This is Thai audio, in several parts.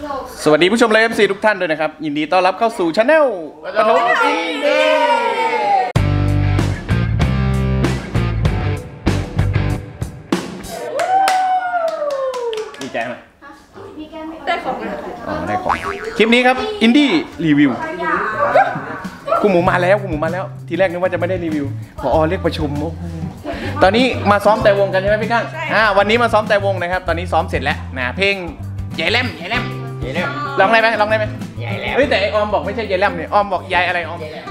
สวัสดีผู้ชมเลย FC ทุกท่านด้วยนะครับยินดีต้อนรับเข้าสู่ช anel ปฐมอินดี้ดีใจไหมได้ของนะได้ของคลิปนี้ครับอินดี้รีวิวคุณหมูมาแล้วทีแรกนึกว่าจะไม่ได้รีวิวผอเรียกประชุมตอนนี้มาซ้อมแต่วงกันใช่ไหมพี่ก้างวันนี้มาซ้อมแต่วงนะครับตอนนี้ซ้อมเสร็จแล้วนะเพลงใหญ่แล่มร้องได้ไหมยายแล่มเฮ้ยแต่ไอออมบอกไม่ใช่ยายแล่มเนี่ยออมบอกยายอะไรออมยายแล่ม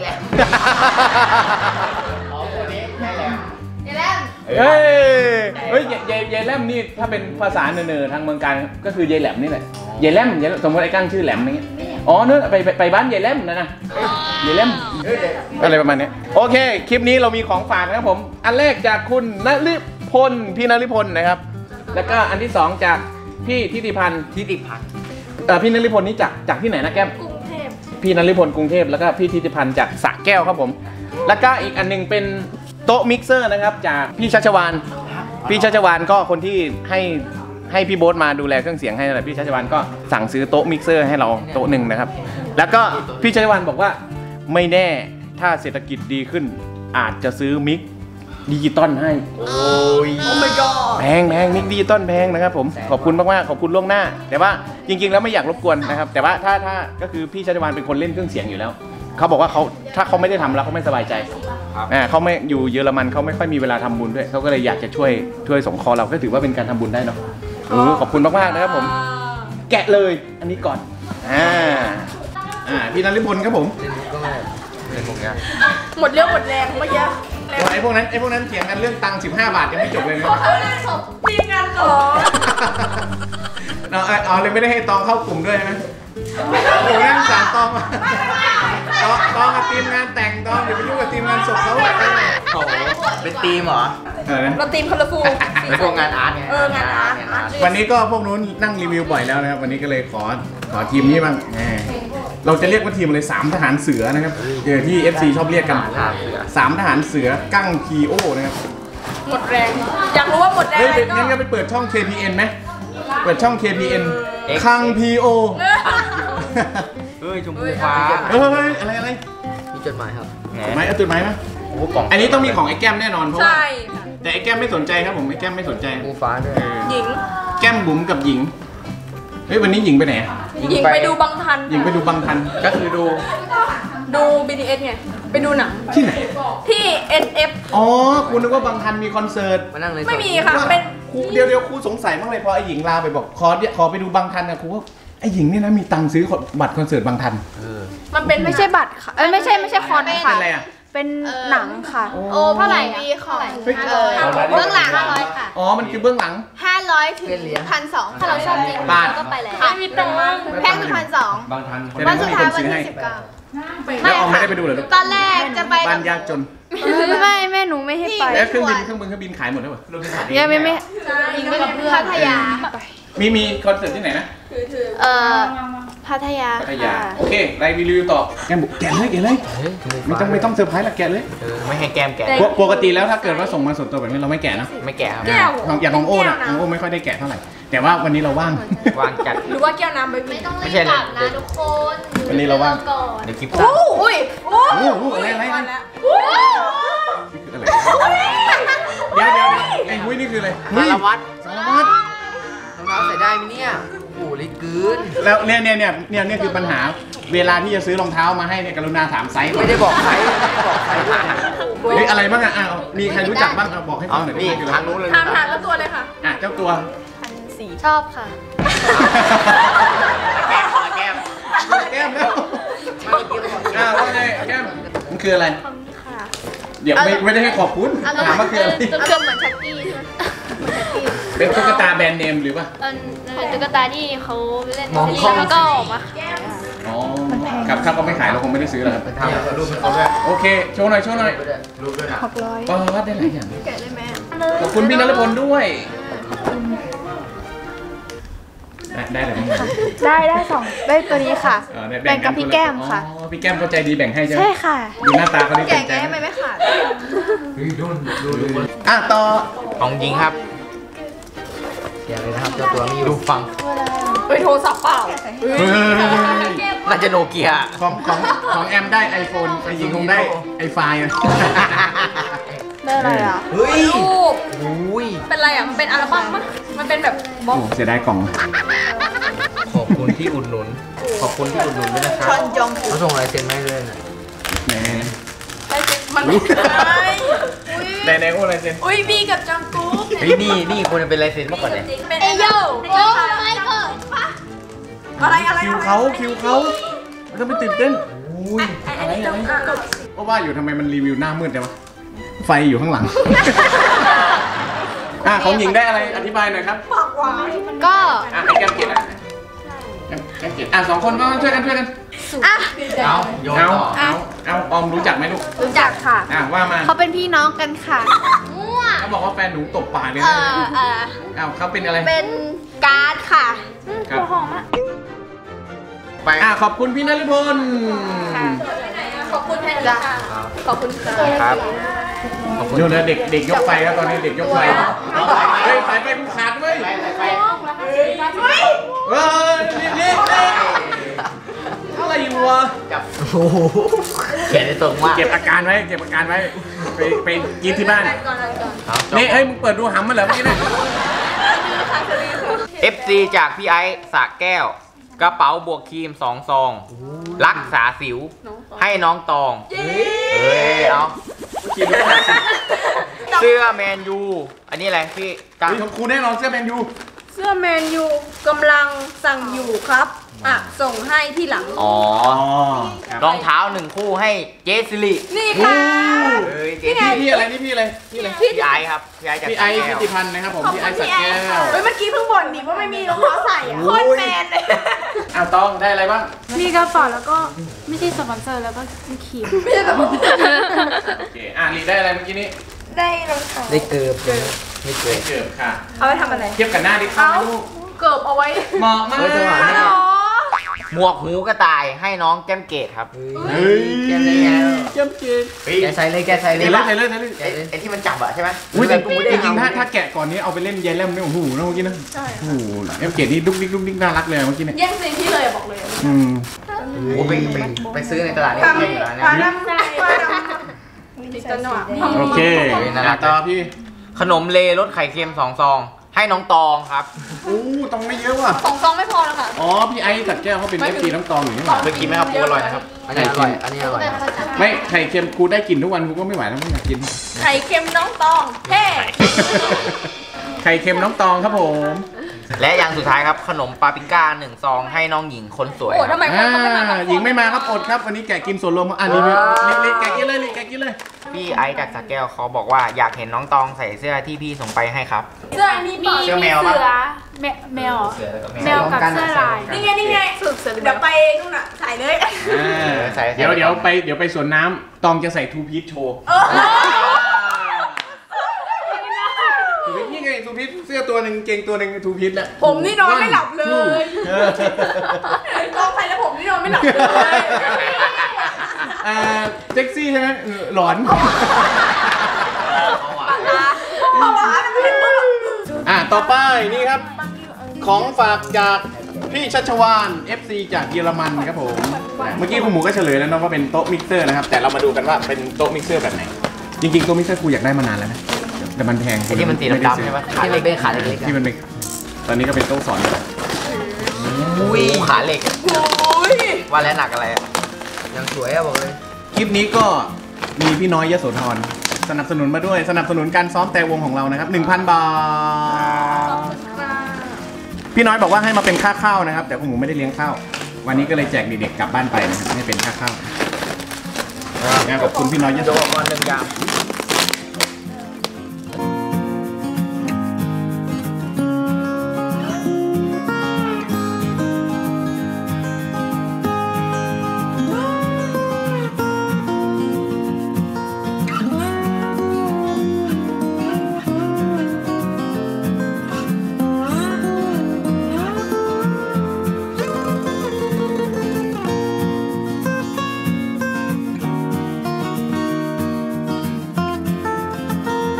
อ๋อคนนี้ยายแล่มเฮ้ยยายแล่มนี่ถ้าเป็นภาษาเนอทางเมืองการก็คือยายแหลมนี่แหละยายแล่มสมมติไอ้ก้างชื่อแหลมอย่างเงี้ยอ๋อเนอะไปบ้านยายแล่มนะยายแล่มอะไรประมาณนี้โอเคคลิปนี้เรามีของฝากนะครับผมอันแรกจากคุณณฤพลพี่ณฤพลนะครับแล้วก็อันที่สองจากพี่ทิติพันธ์พี่ณฤพลนี่จากที่ไหนนะแก้มกรุงเทพพี่ณฤพลกรุงเทพแล้วก็พี่ทิติพันธ์จากสระแก้วครับผมแล้วก็อีกอันนึงเป็นโต๊ะมิกเซอร์นะครับจากพี่ชัชวานก็คนที่ให้พี่โบ๊ทมาดูแลเครื่องเสียงให้นะพี่ชัชวานก็สั่งซื้อโต๊ะมิกเซอร์ให้เราโต๊ะหนึ่งนะครับแล้วก็พี่ชัชวานบอกว่าไม่แน่ถ้าเศรษฐกิจดีขึ้นอาจจะซื้อมิกดิจิตอลให้โอ้ my god แพงมิกดิจิตอลแพงนะครับผมขอบคุณมากขอบคุณล่วงหน้าแต่ว่าจริงๆแล้วไม่อยากรบกวนนะครับแต่ว่าถ้าก็คือพี่ชัชวานเป็นคนเล่นเครื่องเสียงอยู่แล้วเขาบอกว่าถ้าเขาไม่ได้ทำแล้วเขาไม่สบายใจเขาไม่อยู่เยอรมันเขาไม่ค่อยมีเวลาทำบุญด้วยเขาก็เลยอยากจะช่วยสงเคราะห์เราก็ถือว่าเป็นการทำบุญได้เนาะขอบคุณมากๆนะครับผมแกะเลยอันนี้ก่อนพี่ณฤพลครับผมหมดเรื่องหมดแรงเมื่อกี้ไอ้พวกนั้นเถียงกันเรื่องตังค์15 บาทยังไม่จบเลยนะทีมงานต่อเอาเลยไม่ได้ให้ตองเข้ากลุ่มด้วยนะโอ้ยนั่งสั่งตองมาตองกับทีมงานแต่งตองเดี๋ยวไปยุ่งกับทีมงานศพเขาเป็นทีมเหรอเราทีมคาราฟูเป็นพวกงานอาร์ตไงงานอาร์ตวันนี้ก็พวกนู้นนั่งรีวิวบ่อยแล้วนะครับวันนี้ก็เลยขอทีมนี้บ้างเราจะเรียกว่าทีมเลย3 ทหารเสือนะครับที่ FC ชอบเรียกกัน3 ทหารเสือกั้งพีโอนะครับหมดแรงอยากรู้ว่าหมดแรงงั้นก็ไปเปิดช่อง KPN ไหมเปิดช่อง KPN คังพีโอชมพูฟ้าอะไรมีจดหมายครับจดหมายไหมอันนี้ต้องมีของไอ้แก้มแน่นอนเพราะว่าแต่ไอ้แก้มไม่สนใจครับผมไอ้แก้มไม่สนใจชมพูฟ้าด้วยหญิงแก้มบุ๋มกับหญิงวันนี้หญิงไปไหนหญิงไปดูบังทันก็คือดู BTS ไงไปดูหนังที่ไหนที่ NF อ๋อคุณนึกว่าบังทันมีคอนเสิร์ตไม่มีค่ะเป็นเดี๋ยวครูสงสัยมากเลยพอไอ้หญิงลาไปบอกขอไปดูบังทันนะครูว่าไอ้หญิงนี่นะมีตังค์ซื้อบัตรคอนเสิร์ตบังทันมันเป็นไม่ใช่บัตรค่ะไม่ใช่คอนค่ะเป็นหนังค่ะโอ้เท่าไหร่มีของเบื้องหลัง500ค่ะอ๋อมันคือเบื้องหลัง 500 ถึง 1,200ถ้าเราชอบจริงก็ไปแล้วไม่มีตังค์แพงถึง 1,200 บางทันวันสุดท้ายวันที่19 แล้วไม่ได้ไปดูเลยตอนแรกจะไปบ้านยากจนไม่แม่หนูไม่ให้ไปแล้วเครื่องบินขายหมดแล้วเหรอยังไม่พัทยามีคอนเสิร์ตที่ไหนนะพัทยาโอเคไรรีวิวต่อแกมแกะเลยไม่ต้องเซอร์ไพรส์หรอกแกะเลยไม่ให้แกมแกะปกติแล้วถ้าเกิดว่าส่งมาส่วนตัวแบบนี้เราไม่แกะนะไม่แกะครับอย่างของโอ้นะของโอ้ไม่ค่อยได้แกะเท่าไหร่แต่ว่าวันนี้เราว่างจัดหรือว่าแก้วน้ำไม่ต้องรีบกลับนะทุกคนวันนี้เราว่างเดี๋ยวคลิปอะไรเดี๋ยวไอ้หุ้ยนี่คืออะไรสารวัตรรองเท้าใส่ได้ไหมเนี่ยโอ้ลิกืนแล้วเนี่ยคือปัญหาเวลาที่จะซื้อรองเท้ามาให้เนี่ยกรุณาถามไซส์ไม่ได้บอกไซส์นี่อะไรบ้างมีใครรู้จักบ้างบอกให้ฟังหน่อยนี่ทางนู้นเลยถามแล้วตัวเลยค่ะเจ้าตัวชอบค่ะแก้มแล้วว่าไงแก้มมันคืออะไรเดี๋ยวไม่ได้ให้ขอบคุณถามว่าคืออะไรเครื่องเหมือนชักกี้ใช่ไหมเป็นตุ๊กตาแบรนด์เนมหรือเปล่าตุ๊กตาที่เขาเล่นแล้วก็ออกมาอ๋อครับถ้าเขาไม่ขายเราคงไม่ได้ซื้อหรอกครับโอเคโชว์หน่อย600ก็วัดได้หลายอย่างแกะได้ไหมขอบคุณพี่ณฤพลด้วยได้อะไรบ้างได้2ได้ตัวนี้ค่ะแบ่งกับพี่แก้มค่ะพี่แก้มเข้าใจดีแบ่งให้ใช่ไหมใช่ค่ะดูหน้าตาเขาดีใจแกะไม่ขาดต่อของยิงครับแกะเลยนะครับเจ้าตัวมีรูปฟังไปโทรศัพท์เปล่าน่าจะโนเกียของแอมได้ iPhone ไอหญิงคงได้ไอไฟล์ได้อะไรอ่ะเฮ้ยรูปอุ้ยเป็นอะไรอ่ะมันเป็นอัลบั้มปะมันเป็นแบบบล็อกโอ้เสียดายกล่องขอบคุณที่อุดหนุน ขอบคุณที่อุดหนุนด้วยนะครับชอนจองเขาส่งลายเซ็นมาให้ด้วยนะไหนมันไม่ใช่ไหนโอ้อะไรเซนอุ้ยบีกับจองกุ๊กเฮ้ยนี่ควรจะเป็นลายเซ็นมากกว่าเนี่ยเป็นเอโยโอ้ไม่ก็อะไรคิวเขามันจะไปตื่นเต้นอุ้ยอะไรก็ว่าอยู่ทำไมมันรีวิวหน้ามืดจังวะไฟอยู่ข้างหลัง ของหญิงได้อะไรอธิบายหน่อยครับก็ไอ้แก้มเกล็ดแก้มเกล็ดสองคนก็ช่วยกันอ่ะเอาโยนต่อเอาออมรู้จักไหมลูกรู้จักค่ะว่ามาเขาเป็นพี่น้องกันค่ะเขาบอกว่าแฟนหนูตบปากเลยเอนะอเขาเป็นอะไรเป็นการ์ดค่ะครับหอมอ่ะไปขอบคุณพี่นฤพลขอบคุณแทนจ้ะขอบคุณค่ะครับขอบคุณดูนะเด็กยกไฟครับตอนนี้เด็กยกไฟเฮ้ยสายไฟกูขาดเว้ยรีบอะไรวะจับโอ้โหเขียนได้ตรงมากเก็บอาการไว้ไปกินที่บ้านนี่เฮ้ยมึงเปิดดูหำมาเหรอเมื่อกี้เนี่ย FC จากพี่ไอซ์สระแก้ว กระเป๋าบวกครีม2 ซอง รักษาสิว ให้น้องตองเฮ้ยเอาเสื้อแมนยูอันนี้อะไรพี่กังของครูแน่นอนเสื้อแมนยูเสื้อแมนยูกำลังสั่งอยู่ครับส่งให้ที่หลังอ๋อรองเท้า1 คู่ให้เจสิรินี่ค่ะเฮ้ยเจพี่อะไรพี่อะไรพี่ไอซ์ครับพี่ไอซ์จากพี่ไอซ์สระพิแก้วติพันธ์นะครับผมพี่ไอซ์สักแก้วเฮ้ยเมื่อกี้เพิ่งบ่นดิว่าไม่มีรองเท้าใส่อ่ะโคตรแมนเลยต้องได้อะไรบ้างมีกระเป๋าแล้วก็ไม่ใช่สปอนเซอร์แล้วก็มีครีมไม่ใช่แบบโอเคลีได้อะไรเมื่อกี้นี้ได้รองเท้าได้เกิบไม่เกิบเกือบค่ะเอาไปทำอะไรเทียบกับหน้าดิเข้าไหมลูกเกิบเอาไว้เหมาะมากหรอหมวกหูกระต่ายให้น้องแก้มเกตครับเฮ้ยแก้มเลยไงเยี่ยมจริงแกใส่เลยแกใส่เลยใส่เลยไอ้ที่มันจับอะใช่ไหมอุ้ยจริงๆถ้าแกะก่อนนี้เอาไปเล่นยายแลมเนี่ยโอ้โหนะเมื่อกี้นะโอ้โหเอ็มเกดนี่ดุ๊กดิ๊กน่ารักเลยเมื่อกี้เนี่ยแย่งซีนที่เลยบอกเลยโอ้ไปซื้อในตลาดนี่ไม่อยู่แล้วนะติดจังหวะโอเคต่อพี่ขนมเลรสไข่เค็ม2 ซอง ให้น้องตองครับอู้ต้องไม่เยอะว่ะ 2 ซองไม่พอแล้วค่ะอ๋อพี่ไอ้สัตว์แก้วเขาเป็นเอฟซีน้ำตองอยู่นี่หว่าไปกินไหมครับปูอร่อยนะครับ อันนี้อร่อย อันนี้อร่อยไม่ไข่เค็มกูได้กินทุกวันกูก็ไม่ไหวแล้วไม่อยากกินไข่เค็มน้องตองเท่ไข่เค็มน้องตองครับผมและอย่างสุดท้ายครับขนมปาปริก้า1 ซอง ให้น้องหญิงคนสวยโอ้ทำไมคนเขาไม่มาหญิงไม่มาครับอดครับวันนี้แกะกินส่วนรวมอันนี้รีบแกะกินเลยพี่ไอซ์จากสระแก้วเขาบอกว่าอยากเห็นน้องตองใส่เสื้อที่พี่ส่งไปให้ครับเสื้อนี่มีเสื้อแมวปะแมวเหรอเสื้อแล้วก็แมวกับเสื้อลายนี่ไงเดี๋ยวไปนู่นน่ะใส่เลยเดี๋ยวไปสวนน้ำตองจะใส่ทูพีชโชว์ทูพีชนี่ไงทูพีชเสื้อตัวหนึ่งเกงตัวหนึ่งทูพีชแหละผมนี่นอนไม่หลับเลยกองใส่แล้วผมนี่นอนไม่หลับเลยเซ็กซี่ใช่ไหมหลอนเพราะว่าไม่เห็นปุ๊บต่อไปนี่ครับ ของฝากจากพี่ชัชวาน FC จากเยอรมันครับผมเมื่อกี้คุณหมูก็เฉลยแล้วนะว่าเป็นโต๊ะมิกเซอร์นะครับแต่เรามาดูกันว่าเป็นโต๊ะมิกเซอร์แบบไหนจริงๆโต๊ะมิกเซอร์กูอยากได้มานานแล้วนะแต่มันแพงไอ้ที่มันสีดำๆใช่ไหมที่มันเป็นขาเหล็กที่มันเป็นตอนนี้ก็เป็นโต๊ะสอนอุ้ยขาเหล็กโอ้ยว่าแล้วหนักอะไรอะยังสวยอะบอกเลยคลิปนี้ก็มีพี่น้อยยโสธรสนับสนุนมาด้วยสนับสนุนการซ้อมแต่วงของเรานะครับ 1,000 บาทพี่น้อยบอกว่าให้มาเป็นค่าข้าวนะครับแต่คุณหมูไม่ได้เลี้ยงข้าววันนี้ก็เลยแจกเด็กๆกลับบ้านไปนะครับให้เป็นค่าข้าวขอบคุณพี่น้อยยโสโดธรนก่อน1 อย่าง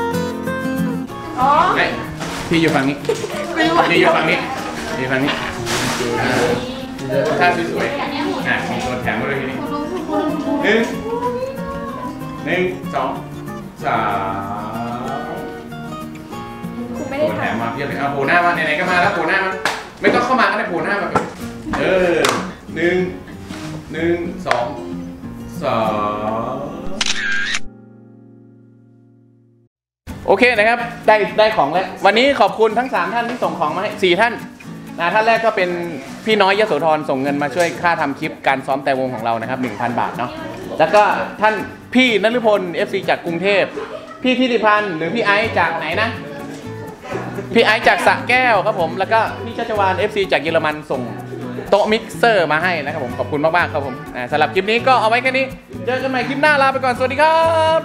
พี่อยู่ฝั่งนี้พี่อยู่ฝั่งนี้พี่ฝั่งนี้ถ้าสวยๆมีตัวแถมมาด้วยทีนี้หนึ่งสองสามตัวแถมมาเพียบเลยเอาโผล่หน้ามาไหนๆก็มาแล้วโผล่หน้ามาไม่ต้องเข้ามาก็ได้โผล่หน้ามาหนึ่งสองสามโอเคนะครับได้ของแล้ววันนี้ขอบคุณทั้ง3ท่านที่ส่งของมาให้4ท่านท่านแรกก็เป็นพี่น้อยยโสธรส่งเงินมาช่วยค่าทำคลิปการซ้อมแต่วงของเรานะครับ 1,000 บาทเนาะแล้วก็ท่านพี่นฤพล FC จากกรุงเทพพี่ธิติพันธ์หรือพี่ไอซ์จากไหนนะพี่ไอซ์จากสระแก้วครับผมแล้วก็พี่ชัชวาน FC จากเยอรมันส่งโต๊ะมิกเซอร์มาให้นะครับผมขอบคุณมากๆครับผมสำหรับคลิปนี้ก็เอาไว้แค่นี้เจอกันใหม่คลิปหน้าลาไปก่อนสวัสดีครับ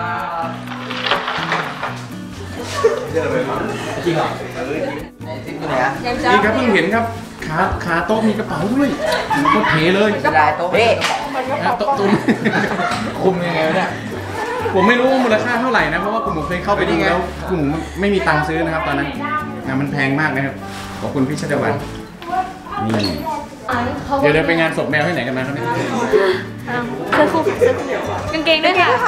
จริงเหรอนี่ครับเพิ่งเห็นครับขาโต๊ะมีกระเป๋าด้วยโคตรเท่เลยกระเป๋าโต๊ะพี่โต๊ะตุ้มคุมยังไงเนี่ยผมไม่รู้มูลค่าเท่าไหร่นะเพราะว่าคุณหมูเคยเข้าไปดูแล้วคุณหมูไม่มีตังค์ซื้อนะครับตอนนั้นมันแพงมากนะครับขอบคุณพี่ชัชวานนี่เดี๋ยวไปงานศพแมวที่ไหนกันมาครับเนี่ยเสื้อคู่กางเกงด้วยค่ะ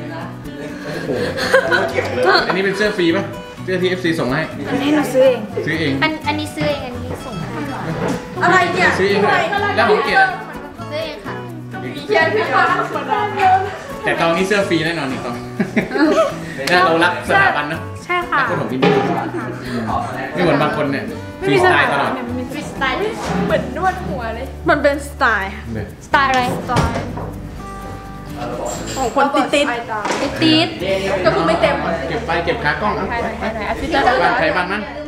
อันนี้เป็นเสื้อฟรีป่ะเสื้อที่ FC ส่งให้อันนี้หนูซื้อเองซื้อเองอันนี้ซื้อเองอันนี้ส่งให้อะไรเนี่ยซื้อเองเลยแล้วของเกดซื้อเองค่ะเขียนพี่ฟ้าแต่ตอนนี้เสื้อฟรีแน่นอนอีกตอนเรารักสถาบันนะใช่ค่ะรักคนของที่นี่ไม่เหมือนบางคนเนี่ยฟรีสไตล์ตลอดฟรีสไตล์เหมือนนวดหัวเลยมันเป็นสไตล์สไตล์อะไรสไตล์ของคนติดติดก็คือไม่เต็มเก็บไปเก็บขากล้องเอาไปบ้านใครบ้านมัน